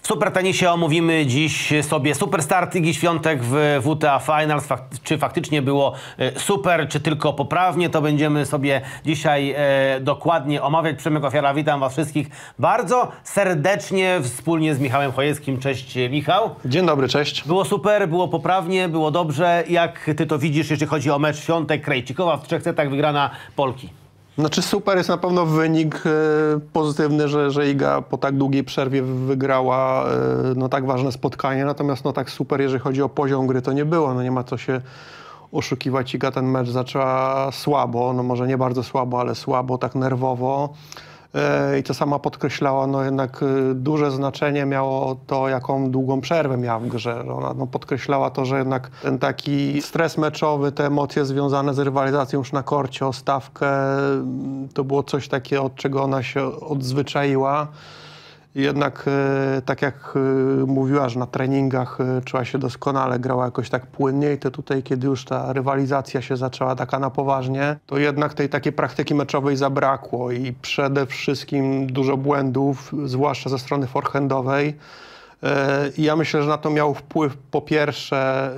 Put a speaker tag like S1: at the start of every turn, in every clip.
S1: Super tenisie omówimy dziś sobie superstart Igi Świątek w WTA Finals. Czy faktycznie było super, czy tylko poprawnie, to będziemy sobie dzisiaj dokładnie omawiać. Przemek Ofiara, witam Was wszystkich bardzo serdecznie wspólnie z Michałem Chojeckim. Cześć Michał.
S2: Dzień dobry, cześć.
S1: Było super, było poprawnie, było dobrze. Jak Ty to widzisz, jeśli chodzi o mecz Świątek Krejcikowa w 3 setach wygrana Polki?
S2: Znaczy super jest na pewno wynik pozytywny, że Iga po tak długiej przerwie wygrała tak ważne spotkanie, natomiast tak super, jeżeli chodzi o poziom gry, to nie było. Nie ma co się oszukiwać. Iga ten mecz zaczęła słabo, może nie bardzo słabo, ale słabo, tak nerwowo. I to sama podkreślała, jednak duże znaczenie miało to, jaką długą przerwę miała w grze. Ona podkreślała to, że jednak ten taki stres meczowy, te emocje związane z rywalizacją już na korcie o stawkę, to było coś takiego, od czego ona się odzwyczaiła. Jednak tak jak mówiła, że na treningach czuła się doskonale, grała jakoś tak płynnie i to tutaj, kiedy już ta rywalizacja się zaczęła taka na poważnie, to jednak tej takiej praktyki meczowej zabrakło i przede wszystkim dużo błędów, zwłaszcza ze strony forehandowej. I ja myślę, że na to miał wpływ po pierwsze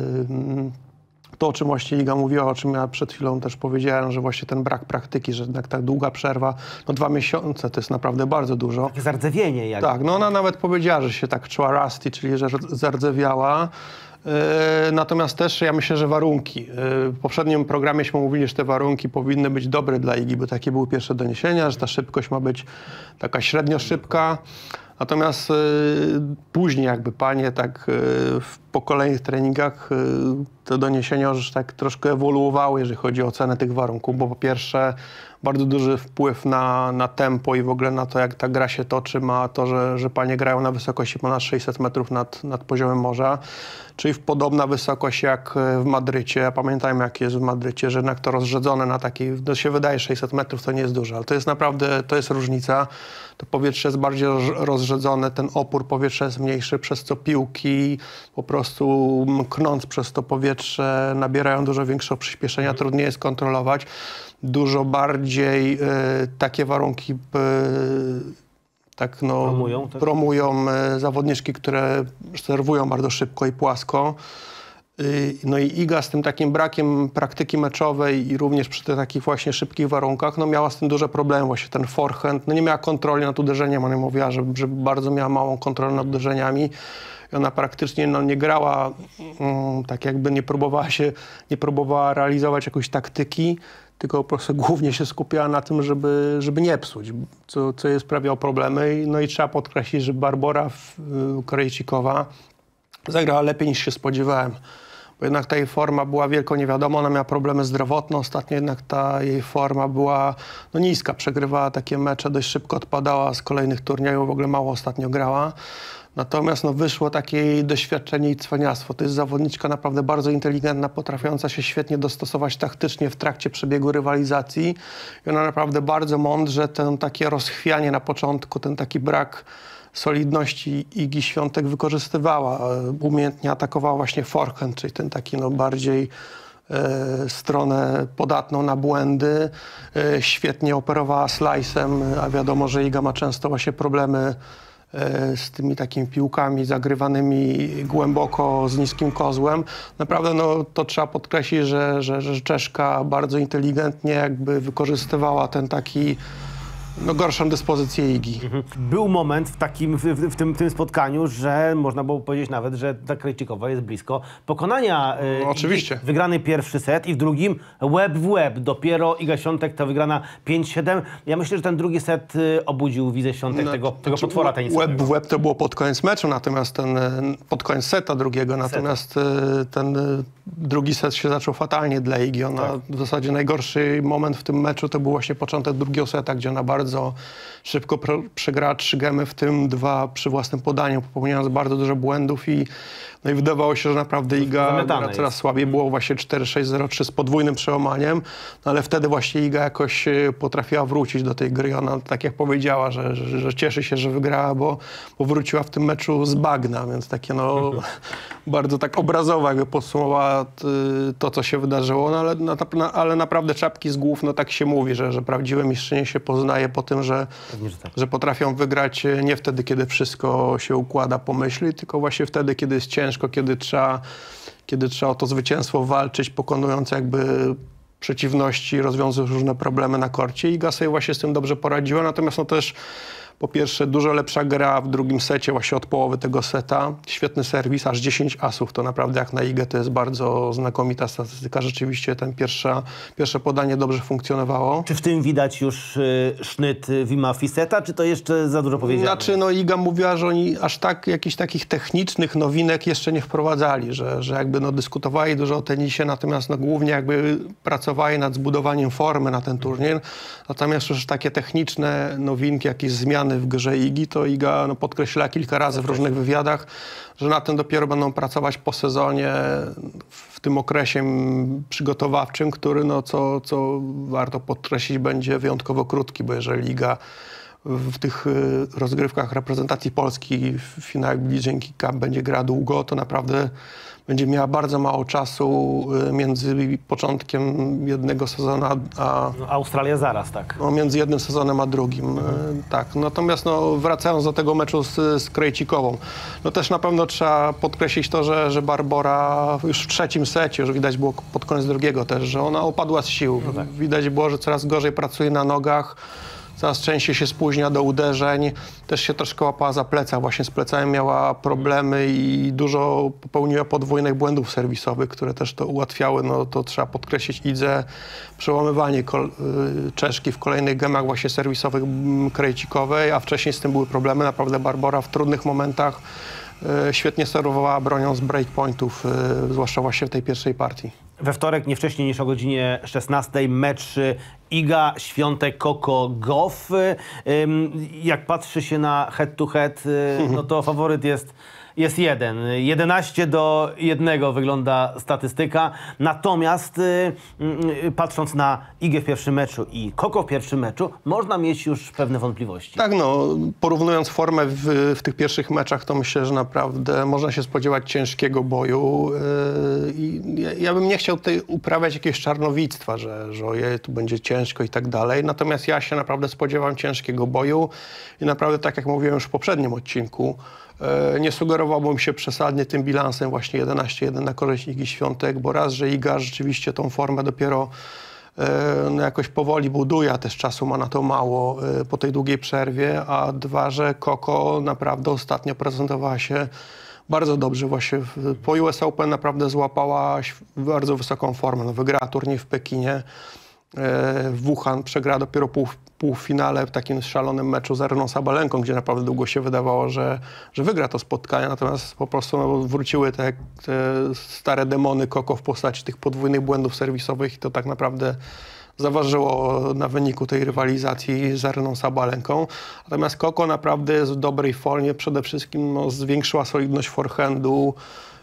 S2: to, o czym właśnie Iga mówiła, o czym ja przed chwilą też powiedziałem, że właśnie ten brak praktyki, że jednak tak długa przerwa, 2 miesiące to jest naprawdę bardzo dużo.
S1: Takie zardzewienie. Jak...
S2: Tak, ona nawet powiedziała, że się tak czuła rusty, czyli że zardzewiała. Natomiast też ja myślę, że warunki. W poprzednim programieśmy mówili, że te warunki powinny być dobre dla Igi, bo takie były pierwsze doniesienia, że ta szybkość ma być taka średnio szybka. Natomiast później jakby panie tak po kolejnych treningach te doniesienia już tak troszkę ewoluowały, jeżeli chodzi o ocenę tych warunków, bo po pierwsze bardzo duży wpływ na tempo i w ogóle na to, jak ta gra się toczy, ma to, że panie grają na wysokości ponad 600 metrów nad poziomem morza, czyli podobna wysokość jak w Madrycie. Pamiętajmy, jak jest w Madrycie, że jednak to rozrzedzone na takiej, to się wydaje 600 metrów, to nie jest dużo, ale to jest naprawdę, to jest różnica. To powietrze jest bardziej rozrzedzone, ten opór powietrza jest mniejszy, przez co piłki po prostu mknąc przez to powietrze nabierają dużo większego przyspieszenia, trudniej jest kontrolować. Dużo bardziej takie warunki promują zawodniczki, które serwują bardzo szybko i płasko. I Iga z tym takim brakiem praktyki meczowej i również przy tych takich właśnie szybkich warunkach, miała z tym duże problemy. Właśnie ten forehand, nie miała kontroli nad uderzeniem. Ona mówiła, że bardzo miała małą kontrolę nad uderzeniami. I ona praktycznie nie grała, tak jakby nie próbowała realizować jakiejś taktyki, tylko po prostu głównie się skupiała na tym, żeby nie psuć, co jej sprawiało problemy. I trzeba podkreślić, że Barbora Krejcikowa zagrała lepiej niż się spodziewałem. Bo jednak ta jej forma była wielką niewiadomą, ona miała problemy zdrowotne, ostatnio jednak ta jej forma była niska, przegrywała takie mecze, dość szybko odpadała z kolejnych turniejów, w ogóle mało ostatnio grała. Natomiast wyszło takie jej doświadczenie i cwaniactwo. To jest zawodniczka naprawdę bardzo inteligentna, potrafiąca się świetnie dostosować taktycznie w trakcie przebiegu rywalizacji. I ona naprawdę bardzo mądrze takie rozchwianie na początku, ten taki brak solidności Igi Świątek wykorzystywała. Umiejętnie atakowała właśnie forehand, czyli ten taki bardziej stronę podatną na błędy. Świetnie operowała slice'em, a wiadomo, że Iga ma często właśnie problemy z tymi takimi piłkami zagrywanymi głęboko z niskim kozłem. Naprawdę to trzeba podkreślić, że Czeszka bardzo inteligentnie jakby wykorzystywała ten taki gorszą dyspozycję Igi.
S1: Był moment w tym spotkaniu, że można było powiedzieć nawet, że ta Krejcikowa jest blisko pokonania.
S2: Oczywiście.
S1: Igi. Wygrany pierwszy set i w drugim łeb w łeb. Dopiero Iga Świątek to wygrana 5-7. Ja myślę, że ten drugi set obudził widzę Świątek tego potwora tenisowego.
S2: Łeb w łeb to było pod koniec meczu, natomiast pod koniec seta drugiego, natomiast ten drugi set się zaczął fatalnie dla Igi. W zasadzie najgorszy moment w tym meczu to był właśnie początek drugiego seta, gdzie ona bardzo szybko przegrała 3 gemy, w tym 2 przy własnym podaniu, popełniając bardzo dużo błędów i No i wydawało się, że naprawdę Iga gra coraz
S1: jest.
S2: słabiej. Było właśnie 4-6-0-3 z podwójnym przełamaniem, no ale wtedy właśnie Iga jakoś potrafiła wrócić do tej gry. Ona tak jak powiedziała, że cieszy się, że wygrała, bo wróciła w tym meczu z bagna, więc takie no bardzo tak obrazowo jakby podsumowała to, co się wydarzyło, no, ale naprawdę czapki z głów, no tak się mówi, że prawdziwe mistrzynie się poznaje po tym, że potrafią wygrać nie wtedy, kiedy wszystko się układa po myśli, tylko właśnie wtedy, kiedy jest ciężko, kiedy trzeba o to zwycięstwo walczyć, pokonując jakby przeciwności, rozwiązując różne problemy na korcie. Iga sobie właśnie z tym dobrze poradziła, natomiast no też po pierwsze dużo lepsza gra w drugim secie, właśnie od połowy tego seta. Świetny serwis, aż 10 asów. To naprawdę jak na Igę to jest bardzo znakomita statystyka. Rzeczywiście pierwsze podanie dobrze funkcjonowało.
S1: Czy w tym widać już sznyt Wima Fiseta, czy to jeszcze za dużo powiedziane?
S2: Znaczy, no Iga mówiła, że oni aż tak jakichś takich technicznych nowinek jeszcze nie wprowadzali, że jakby no dyskutowali dużo o tenisie, natomiast no głównie jakby pracowali nad zbudowaniem formy na ten turniej. Natomiast już takie techniczne nowinki, jakieś zmiany w grze Igi, to Iga no, podkreślała kilka razy w różnych wywiadach, że na tym dopiero będą pracować po sezonie, w tym okresie przygotowawczym, który, no, co warto podkreślić, będzie wyjątkowo krótki, bo jeżeli Iga w tych rozgrywkach reprezentacji Polski w finałach Blizzard Cup będzie grała długo, to naprawdę będzie miała bardzo mało czasu między początkiem jednego sezonu a...
S1: No, Australia zaraz, tak.
S2: No, między jednym sezonem a drugim, tak. Natomiast no, wracając do tego meczu z Krejcikową, no też na pewno trzeba podkreślić to, że Barbora już w trzecim secie, już widać było pod koniec drugiego też, że ona opadła z sił. No tak. Widać było, że coraz gorzej pracuje na nogach, coraz częściej się spóźnia do uderzeń, też się troszkę łapała za pleca. Właśnie z plecami miała problemy i dużo popełniła podwójnych błędów serwisowych, które też to ułatwiały. No to trzeba podkreślić Idze, przełamywanie Czeszki w kolejnych gemach właśnie serwisowych Krejcikowej, a wcześniej z tym były problemy. Naprawdę Barbora w trudnych momentach świetnie serwowała bronią z breakpointów, zwłaszcza właśnie w tej pierwszej partii.
S1: We wtorek, nie wcześniej niż o godzinie 16, mecz Iga, Świątek, Coco, Gauff. Jak patrzy się na head-to-head, no to faworyt jest jeden. 11-1 wygląda statystyka. Natomiast patrząc na Igę w pierwszym meczu i Coco w pierwszym meczu, można mieć już pewne wątpliwości. Tak,
S2: no porównując formę w tych pierwszych meczach, to myślę, że naprawdę można się spodziewać ciężkiego boju. I ja bym nie chciał tutaj uprawiać jakiegoś czarnowictwa, że ojej, tu będzie ciężko i tak dalej. Natomiast ja się naprawdę spodziewam ciężkiego boju i naprawdę, tak jak mówiłem już w poprzednim odcinku, nie sugerowałbym się przesadnie tym bilansem właśnie 11-1 na korzyść Igi Świątek, bo raz, że Iga rzeczywiście tą formę dopiero no jakoś powoli buduje, a też czasu ma na to mało po tej długiej przerwie, a dwa, że Coco naprawdę ostatnio prezentowała się bardzo dobrze. Właśnie po US Open naprawdę złapała bardzo wysoką formę. No, wygrała turniej w Pekinie, w Wuhan przegrała dopiero półfinale w takim szalonym meczu z Areną Sabalenką, gdzie naprawdę długo się wydawało, że wygra to spotkanie, natomiast po prostu no, wróciły te stare demony Coco w postaci tych podwójnych błędów serwisowych i to tak naprawdę zaważyło na wyniku tej rywalizacji z Areną Sabalenką. Natomiast Coco naprawdę jest w dobrej formie, przede wszystkim no, zwiększyła solidność forehandu,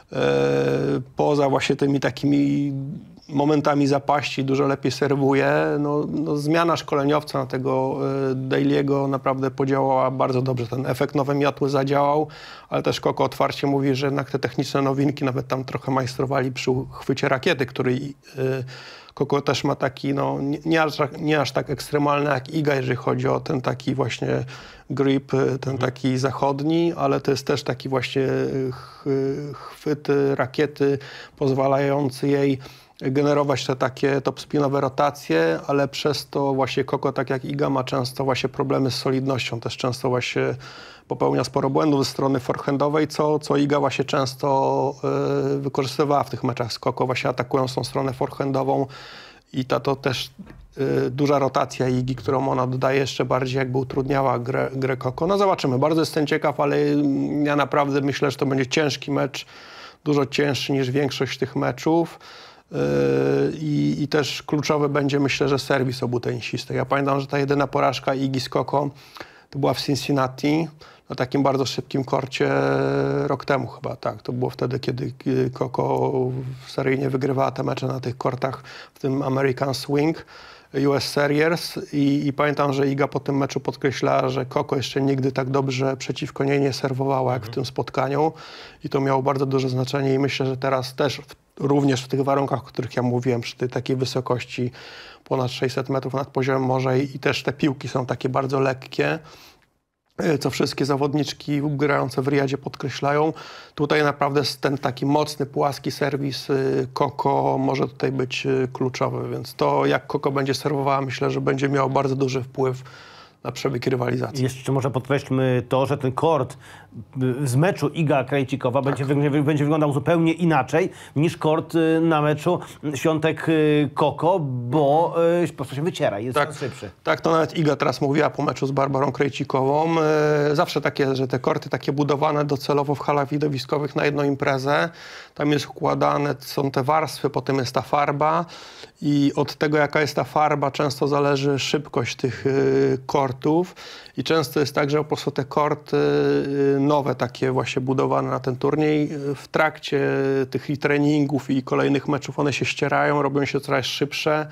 S2: poza właśnie tymi takimi momentami zapaści, dużo lepiej serwuje. No, zmiana szkoleniowca na tego Daly'ego naprawdę podziałała bardzo dobrze. Ten efekt nowe miotły zadziałał, ale też Coco otwarcie mówi, że jednak te techniczne nowinki nawet tam trochę majstrowali przy chwycie rakiety, który Coco też ma taki, no, nie aż tak ekstremalny jak Iga, jeżeli chodzi o ten taki właśnie grip, ten taki zachodni, ale to jest też taki właśnie chwyt rakiety pozwalający jej generować te takie topspinowe rotacje, ale przez to właśnie Coco, tak jak Iga, ma często właśnie problemy z solidnością. Też często właśnie popełnia sporo błędów ze strony forehandowej, co Iga właśnie często wykorzystywała w tych meczach z Coco, właśnie atakując tą stronę forehandową i to też duża rotacja Igi, którą ona dodaje, jeszcze bardziej jakby utrudniała grę Coco. No zobaczymy, bardzo jestem ciekaw, ale ja naprawdę myślę, że to będzie ciężki mecz, dużo cięższy niż większość tych meczów. I też kluczowy będzie, myślę, że serwis obu tenisistek. Ja pamiętam, że ta jedyna porażka Igi z Coco To była w Cincinnati, na takim bardzo szybkim korcie rok temu chyba, tak. To było wtedy, kiedy Coco seryjnie wygrywała te mecze na tych kortach, w tym American Swing, US Series i pamiętam, że Iga po tym meczu podkreślała, że Coco jeszcze nigdy tak dobrze przeciwko niej nie serwowała jak w tym spotkaniu i to miało bardzo duże znaczenie i myślę, że teraz też również w tych warunkach, o których ja mówiłem, przy tej takiej wysokości ponad 600 metrów nad poziomem morza i też te piłki są takie bardzo lekkie, co wszystkie zawodniczki grające w Riyadzie podkreślają. Tutaj naprawdę ten taki mocny, płaski serwis Coco może tutaj być kluczowy, więc to jak Coco będzie serwowała, myślę, że będzie miało bardzo duży wpływ na przebieg rywalizacji.
S1: Jeszcze może podkreślmy to, że ten kort z meczu Iga Krejcikowa będzie wyglądał zupełnie inaczej niż kort na meczu Świątek Coco, bo po prostu się wyciera, jest szybszy.
S2: Tak, to nawet Iga teraz mówiła po meczu z Barbarą Krejcikową. Zawsze takie, że te korty takie budowane docelowo w halach widowiskowych na jedną imprezę, tam jest układane, są te warstwy, potem jest ta farba i od tego, jaka jest ta farba, często zależy szybkość tych kortów i często jest tak, że po prostu te korty nowe, takie właśnie budowane na ten turniej, w trakcie tych i treningów i kolejnych meczów one się ścierają, robią się coraz szybsze.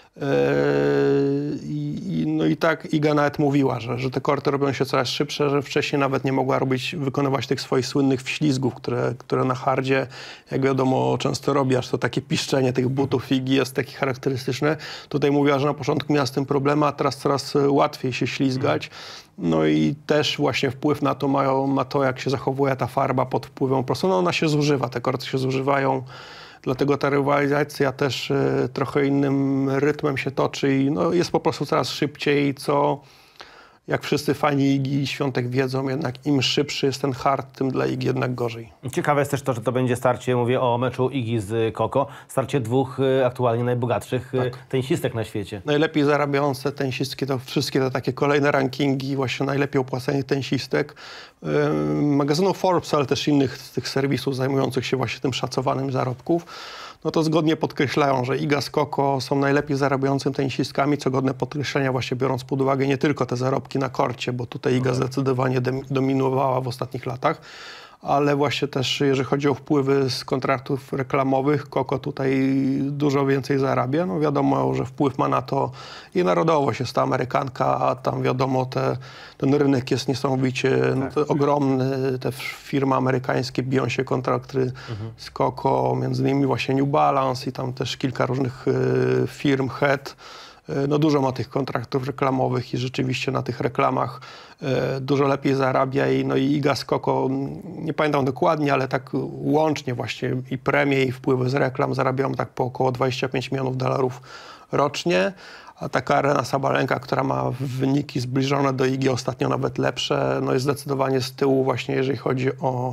S2: No i tak Iga nawet mówiła, że te korty robią się coraz szybsze, że wcześniej nawet nie mogła wykonywać tych swoich słynnych wślizgów, które na hardzie, jak wiadomo, często robi, aż to takie piszczenie tych butów Igi jest takie charakterystyczne. Tutaj mówiła, że na początku miała z tym problemy, a teraz coraz łatwiej się ślizgać. No i też właśnie wpływ na to ma to, jak się zachowuje ta farba pod wpływem, po prostu ona się zużywa, te korty się zużywają. Dlatego ta rywalizacja też trochę innym rytmem się toczy i no, jest po prostu coraz szybciej, co jak wszyscy fani Igi i Świątek wiedzą, jednak im szybszy jest ten hard, tym dla Igi jednak gorzej.
S1: Ciekawe jest też to, że to będzie starcie, mówię o meczu Igi z Coco, starcie dwóch aktualnie najbogatszych tenisistek na świecie.
S2: Najlepiej zarabiające tenisistki to wszystkie te takie kolejne rankingi, właśnie najlepiej opłacanych tenisistek. Magazynu Forbes, ale też innych z tych serwisów zajmujących się właśnie tym szacowanym zarobków. No to zgodnie podkreślają, że Iga z Coco są najlepiej zarabiającymi tenisistkami, co godne podkreślenia właśnie biorąc pod uwagę nie tylko te zarobki na korcie, bo tutaj Iga zdecydowanie dominowała w ostatnich latach, ale właśnie też jeżeli chodzi o wpływy z kontraktów reklamowych, Coco tutaj dużo więcej zarabia. No wiadomo, że wpływ ma na to i narodowość, jest to Amerykanka, a tam wiadomo, ten rynek jest niesamowicie ogromny. Te firmy amerykańskie biją się kontrakty z Coco, między innymi właśnie New Balance i tam też kilka różnych firm, Head. No dużo ma tych kontraktów reklamowych i rzeczywiście na tych reklamach dużo lepiej zarabia no i Iga z Coco, nie pamiętam dokładnie, ale tak łącznie właśnie i premie i wpływy z reklam zarabiają tak po około $25 milionów rocznie, a taka Aryna Sabalenka, która ma wyniki zbliżone do Igi, ostatnio nawet lepsze, no jest zdecydowanie z tyłu właśnie jeżeli chodzi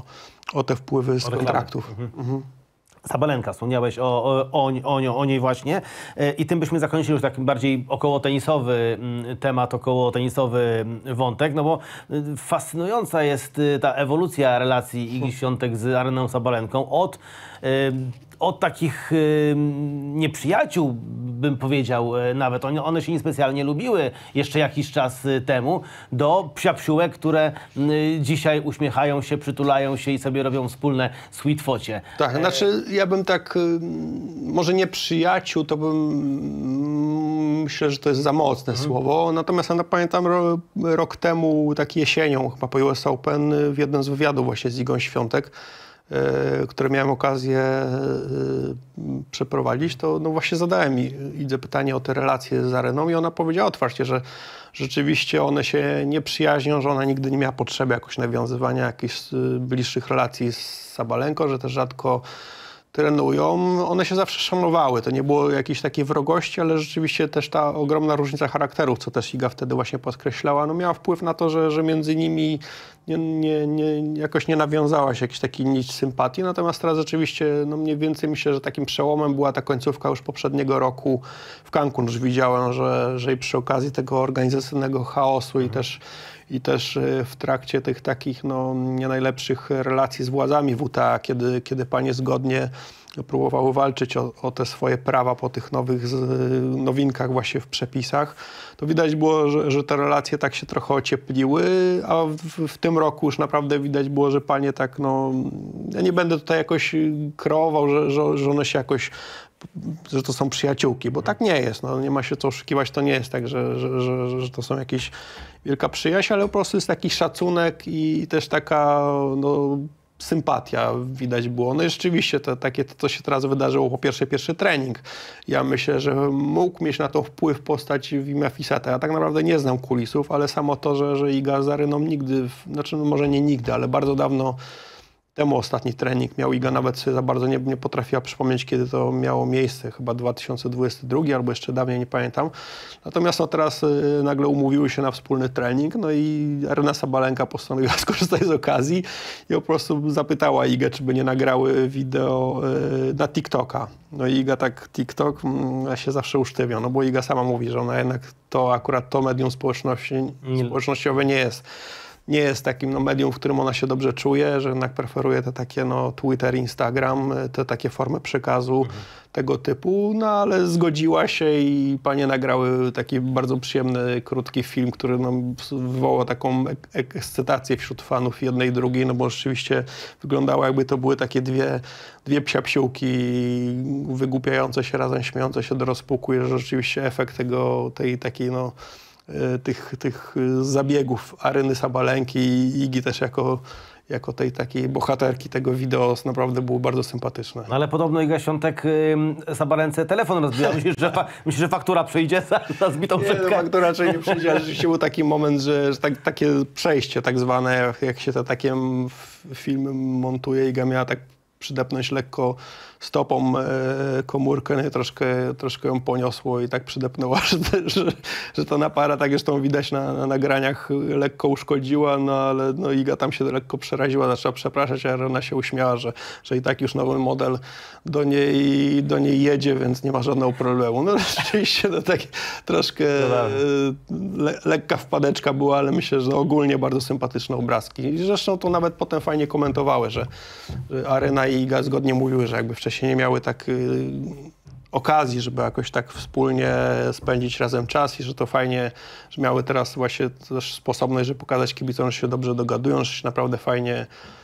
S2: o te wpływy z kontraktów.
S1: Sabalenka, wspomniałeś o niej właśnie i tym byśmy zakończyli już taki bardziej okołotenisowy temat, okołotenisowy wątek, no bo fascynująca jest ta ewolucja relacji Igi Świątek z Aryną Sabalenką od takich nieprzyjaciół, bym powiedział nawet, one się niespecjalnie lubiły jeszcze jakiś czas temu, do psiapsiółek, które dzisiaj uśmiechają się, przytulają się i sobie robią wspólne sweet focie.
S2: Tak, znaczy ja bym tak, może nie przyjaciół, to myślę, że to jest za mocne słowo, natomiast ja pamiętam rok temu, tak jesienią, chyba po US Open, w jednym z wywiadów właśnie z Igą Świątek, które miałem okazję przeprowadzić, to no właśnie zadałem Idze pytanie o te relacje z Aryną i ona powiedziała otwarcie, że rzeczywiście one się nie przyjaźnią, że ona nigdy nie miała potrzeby jakoś nawiązywania jakichś bliższych relacji z Sabalenką, że też rzadko trenują. One się zawsze szanowały. To nie było jakiejś takiej wrogości, ale rzeczywiście też ta ogromna różnica charakterów, co też Iga wtedy właśnie podkreślała, no miała wpływ na to, że między nimi jakoś nie nawiązała się jakiejś takiej nić sympatii. Natomiast teraz rzeczywiście, no mniej więcej myślę, że takim przełomem była ta końcówka już poprzedniego roku w Cancun. Już widziałem, że i przy okazji tego organizacyjnego chaosu i też w trakcie tych takich no, nie najlepszych relacji z władzami WTA, kiedy panie zgodnie próbowały walczyć o te swoje prawa po tych nowinkach właśnie w przepisach, to widać było, że te relacje tak się trochę ociepliły, a w tym roku już naprawdę widać było, że panie tak, no, ja nie będę tutaj jakoś kreował, że one się jakoś, że to są przyjaciółki, bo tak nie jest, no, nie ma się co oszukiwać, to nie jest tak, że to są jakieś wielka przyjaźń, ale po prostu jest taki szacunek i też taka, no, sympatia widać było. No i rzeczywiście to się teraz wydarzyło po pierwszy trening. Ja myślę, że mógł mieć na to wpływ postać Wima Fiseta. Ja tak naprawdę nie znam kulisów, ale samo to, że Iga z Aryną nigdy, znaczy no może nie nigdy, ale bardzo dawno temu ostatni trening miał. Iga nawet sobie za bardzo nie potrafiła przypomnieć, kiedy to miało miejsce. Chyba 2022 albo jeszcze dawniej, nie pamiętam. Natomiast no, teraz nagle umówiły się na wspólny trening, no i Aryna Sabalenka postanowiła skorzystać z okazji i po prostu zapytała Igę, czy by nie nagrały wideo na TikToka. No i Iga tak, TikTok, ja się zawsze usztywia, no bo Iga sama mówi, że ona jednak akurat to medium społecznościowe nie jest takim, no, medium, w którym ona się dobrze czuje, że jednak preferuje te takie, no, Twitter, Instagram, te takie formy przekazu tego typu, no ale zgodziła się i panie nagrały taki bardzo przyjemny, krótki film, który, no, wywołał taką ekscytację wśród fanów jednej i drugiej, no bo rzeczywiście wyglądało, jakby to były takie dwie psiapsiółki wygłupiające się razem, śmiejące się do rozpuku, i że rzeczywiście efekt tej takiej, no, tych zabiegów Aryny Sabalenki i Igi też jako tej takiej bohaterki tego wideo naprawdę było bardzo sympatyczne.
S1: No ale podobno Iga Świątek Sabalence telefon rozbiła. Myślisz, że faktura przyjdzie za zbitą szybkę?
S2: Nie, faktura raczej nie przyjdzie, ale rzeczywiście był taki moment, że takie przejście tak zwane, jak się te takie filmy montuje, Iga miała tak przydepnąć lekko stopą komórkę, no i troszkę ją poniosło i tak przydepnęła, że ta napara, tak zresztą widać na nagraniach, lekko uszkodziła, no ale no, Iga tam się lekko przeraziła, zaczęła przepraszać, a ona się uśmiała, że i tak już nowy model do niej jedzie, więc nie ma żadnego problemu. No rzeczywiście no, tak troszkę lekka wpadeczka była, ale myślę, że ogólnie bardzo sympatyczne obrazki. I zresztą to nawet potem fajnie komentowały, że Aryna i Iga zgodnie mówiły, że jakby wcześniej nie miały tak okazji, żeby jakoś tak wspólnie spędzić razem czas i że to fajnie, że miały teraz właśnie też sposobność, żeby pokazać kibicom, że się dobrze dogadują, że się naprawdę fajnie,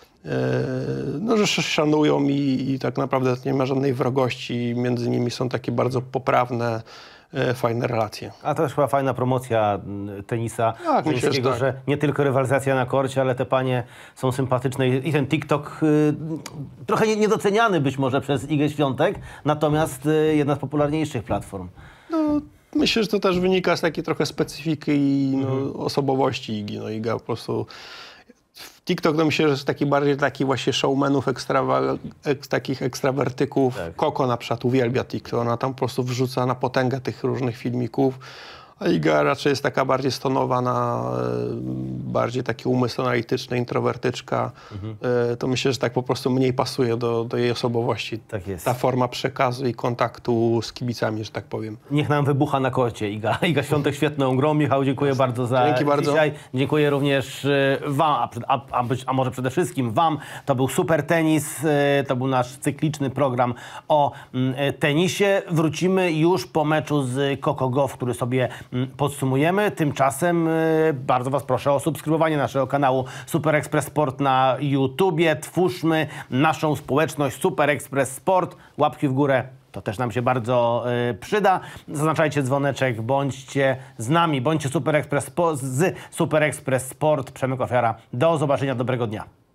S2: no, że się szanują i tak naprawdę nie ma żadnej wrogości między nimi, są takie bardzo poprawne, fajne relacje.
S1: A to też chyba fajna promocja tenisa żeńskiego, że nie tylko rywalizacja na korcie, ale te panie są sympatyczne i ten TikTok trochę niedoceniany być może przez Igę Świątek, natomiast jedna z popularniejszych platform.
S2: No, myślę, że to też wynika z takiej trochę specyfiki i osobowości Igi. No, Iga po prostu... TikTok to myślę, że jest taki właśnie showmanów, takich ekstrawertyków. Tak. Koko na przykład uwielbia TikTok. Ona tam po prostu wrzuca na potęgę tych różnych filmików. A Iga raczej jest taka bardziej stonowana, bardziej taki umysł analityczny, introwertyczka. To myślę, że tak po prostu mniej pasuje do jej osobowości.
S1: Tak jest.
S2: Ta forma przekazu i kontaktu z kibicami, że tak powiem.
S1: Niech nam wybucha na korcie Iga Świątek świetną grą. Michał, dziękuję bardzo za dzisiaj. Dziękuję również wam, a może przede wszystkim wam. To był Super Tenis, to był nasz cykliczny program o tenisie. Wrócimy już po meczu z Coco Gauff, który sobie podsumujemy. Tymczasem bardzo was proszę o subskrybowanie naszego kanału Super Express Sport na YouTubie. Twórzmy naszą społeczność Super Express Sport. Łapki w górę, to też nam się bardzo przyda. Zaznaczajcie dzwoneczek, bądźcie z nami, bądźcie z Super Express Sport. Przemek Ofiara. Do zobaczenia, dobrego dnia.